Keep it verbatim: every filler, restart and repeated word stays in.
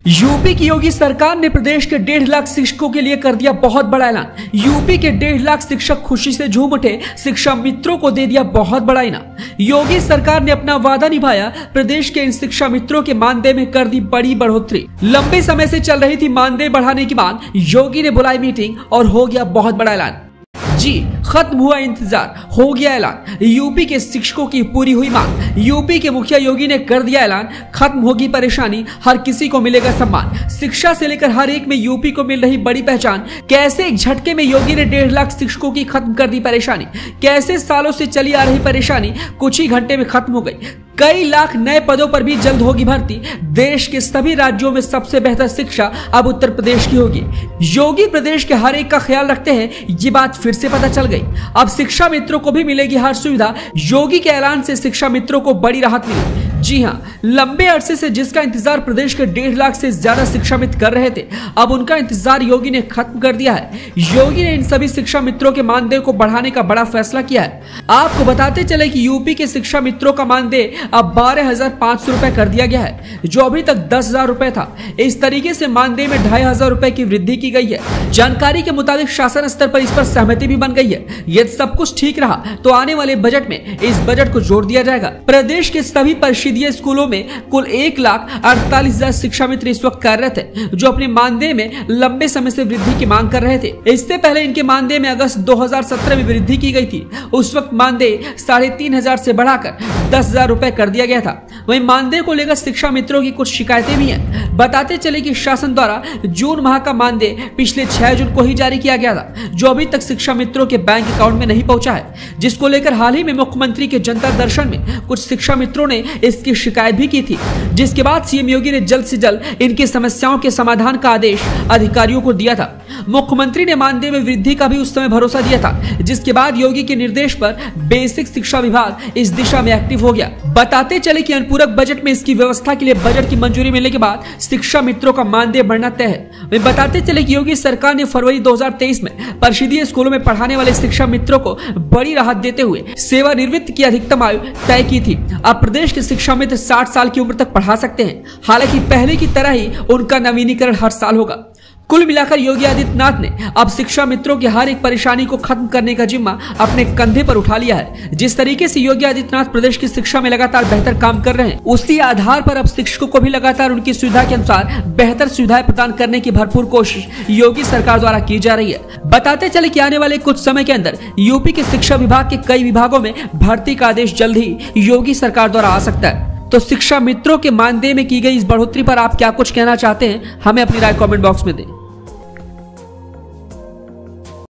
UP की योगी सरकार ने प्रदेश के डेढ़ लाख शिक्षकों के लिए कर दिया बहुत बड़ा ऐलान। यूपी के डेढ़ लाख शिक्षक खुशी से झूम उठे, शिक्षा मित्रों को दे दिया बहुत बड़ा इनाम। योगी सरकार ने अपना वादा निभाया, प्रदेश के इन शिक्षा मित्रों के मानदेय में कर दी बड़ी बढ़ोतरी। लंबे समय से चल रही थी मानदेय बढ़ाने की मांग, योगी ने बुलाई मीटिंग और हो गया बहुत बड़ा ऐलान। जी खत्म हुआ इंतजार, हो गया ऐलान। यूपी के शिक्षकों की पूरी हुई मांग। यूपी के मुखिया योगी ने कर दिया ऐलान, खत्म होगी परेशानी, हर किसी को मिलेगा सम्मान। शिक्षा से लेकर हर एक में यूपी को मिल रही बड़ी पहचान। कैसे एक झटके में योगी ने डेढ़ लाख शिक्षकों की खत्म कर दी परेशानी। कैसे सालों से चली आ रही परेशानी कुछ ही घंटे में खत्म हो गई। कई लाख नए पदों पर भी जल्द होगी भर्ती। देश के सभी राज्यों में सबसे बेहतर शिक्षा अब उत्तर प्रदेश की होगी। योगी प्रदेश के हर एक का ख्याल रखते हैं, ये बात फिर से पता चल गई। अब शिक्षा मित्रों को भी मिलेगी हर सुविधा। योगी के ऐलान से शिक्षा मित्रों को बड़ी राहत मिली। जी हां, लंबे अरसे से जिसका इंतजार प्रदेश के डेढ़ लाख से ज्यादा शिक्षा मित्र कर रहे थे, अब उनका इंतजार योगी ने खत्म कर दिया है। योगी ने इन सभी शिक्षा मित्रों के मानदेय को बढ़ाने का बड़ा फैसला किया है। आपको बताते चले कि यूपी के शिक्षा मित्रों का मानदेय अब बारह हजार पांच सौ रुपए कर दिया गया है, जो अभी तक दस हजार रुपए था। इस तरीके से मानदेय में ढाई हजार रुपए की वृद्धि की गई है। जानकारी के मुताबिक शासन स्तर पर इस पर सहमति भी बन गई है। यदि सब कुछ ठीक रहा तो आने वाले बजट में इस बजट को जोड़ दिया जाएगा। प्रदेश के सभी परिषदीय स्कूलों में कुल एक लाख अड़तालीस हजार शिक्षा मित्र इस वक्त कार्यरत है, जो अपने मानदेय में लंबे समय से वृद्धि की मांग कर रहे थे। इससे पहले इनके मानदेय में अगस्त दो हजार सत्रह में वृद्धि की गई थी। उस वक्त मानदेय साढ़े तीन हजार से बढ़ाकर दस हजार रुपए कर दिया गया था। वहीं मानदेय को लेकर शिक्षा मित्रों की कुछ शिकायतें भी हैं। बताते चले कि शासन द्वारा जून माह का मानदेय पिछले छह जून को ही जारी किया गया था, जो अभी तक शिक्षा मित्रों के बैंक अकाउंट में नहीं पहुंचा है, जिसको लेकर हाल ही में मुख्यमंत्री के जनता दर्शन में कुछ शिक्षा मित्रों ने इसकी शिकायत भी की थी, जिसके बाद सीएम योगी ने जल्द से जल्द इनकी समस्याओं के समाधान का आदेश अधिकारियों को दिया था। मुख्यमंत्री ने मानदेय में वृद्धि का भी उस समय भरोसा दिया था, जिसके बाद योगी के निर्देश पर बेसिक शिक्षा विभाग इस दिशा में एक्टिव हो गया। बताते चले कि अनुपूरक बजट में इसकी व्यवस्था के लिए बजट की मंजूरी मिलने के बाद शिक्षा मित्रों का मानदेय बढ़ना तय है। वे बताते चले कि योगी सरकार ने फरवरी दो हजार तेईस में परिषदीय स्कूलों में पढ़ाने वाले शिक्षा मित्रों को बड़ी राहत देते हुए सेवानिवृत्त की अधिकतम आयु तय की थी। अब प्रदेश के शिक्षा मित्र साठ साल की उम्र तक पढ़ा सकते हैं। हालांकि पहले की तरह ही उनका नवीनीकरण हर साल होगा। कुल मिलाकर योगी आदित्यनाथ ने अब शिक्षा मित्रों की हर एक परेशानी को खत्म करने का जिम्मा अपने कंधे पर उठा लिया है। जिस तरीके से योगी आदित्यनाथ प्रदेश की शिक्षा में लगातार बेहतर काम कर रहे हैं, उसी आधार पर अब शिक्षकों को भी लगातार उनकी सुविधा के अनुसार बेहतर सुविधाएं प्रदान करने की भरपूर कोशिश योगी सरकार द्वारा की जा रही है। बताते चले कि आने वाले कुछ समय के अंदर यूपी के शिक्षा विभाग के कई विभागों में भर्ती का आदेश जल्द ही योगी सरकार द्वारा आ सकता है। तो शिक्षा मित्रों के मानदेय में की गई इस बढ़ोतरी पर आप क्या कुछ कहना चाहते हैं, हमें अपनी राय कमेंट बॉक्स में दें।